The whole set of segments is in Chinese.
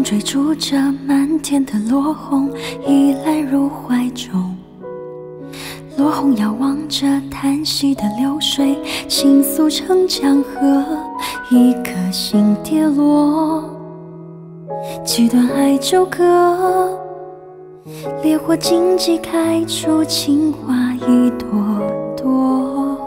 追逐着漫天的落红，依赖入怀中。落红遥望着叹息的流水，倾诉成江河，一颗心跌落。几段爱纠葛，烈火荆棘开出情花一朵朵。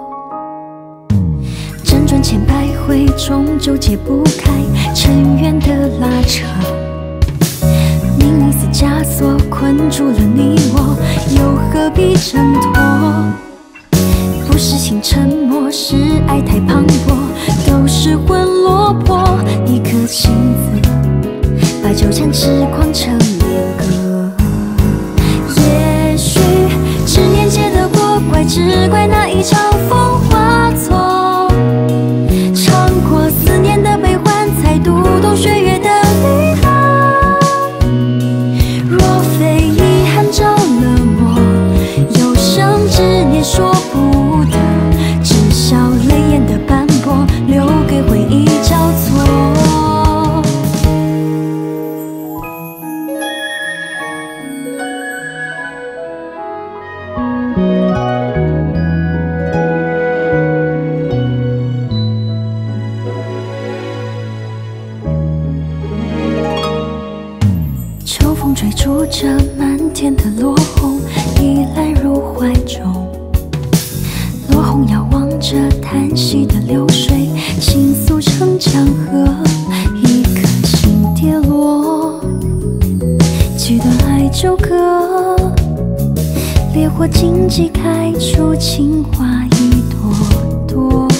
辗转千百回，终究解不开尘缘的拉扯。命运似枷锁，困住了你我，又何必挣脱？不是情沉默，是爱太磅礴，都失魂落魄。一颗棋子，把纠缠痴狂成恋歌。也许执念结得过，怪只怪那一场风化错。尝过思念的悲欢，才读懂岁月的离合。若非遗憾着了魔，有生执念说不得，只笑泪眼的斑驳，留给回忆交错。秋风追逐着漫天的落红，依赖入怀中。落红遥望着叹息的流水，倾诉成江河，一颗心跌落。几段爱纠葛，烈火荆棘开出情花一朵朵。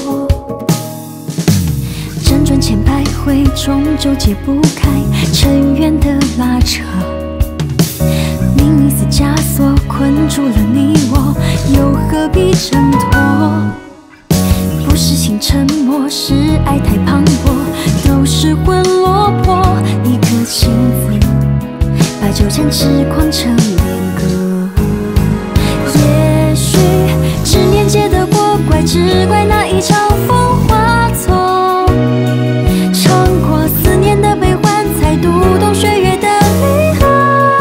辗转千百回，终究解不开尘缘的拉扯。命运似枷锁，困住了你我，又何必挣脱？不是情沉默，是爱太磅礴，都失魂落魄。一颗棋子，把纠缠痴狂成恋歌。也许执念结得过，怪只怪那一场风化错。尝过思念的悲欢，才读懂岁月的离合。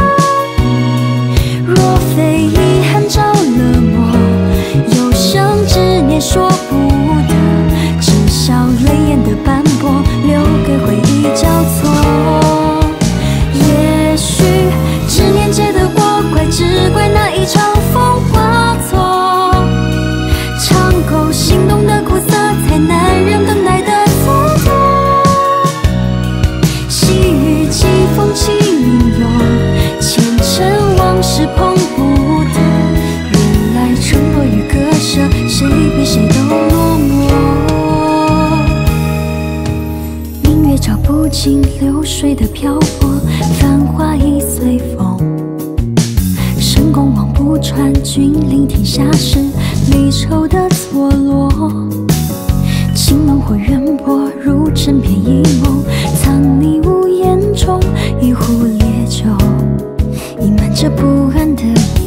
若非遗憾着了魔，有生执念说不得，只笑泪眼的斑驳，留给回忆交错。也许执念结得过，怪只怪那一场风化错。尝够心动的苦涩，才难忍等待的蹉跎。细雨季风起云涌，前尘往事碰不得。原来承诺与割舍，谁比谁都落寞。明月照不尽流水的漂泊，繁华已随风。神功望不穿，君临天下时，离愁的错落。情浓或渊博，如枕边一梦，藏匿无言中，一壶烈酒，溢满着不安的夜。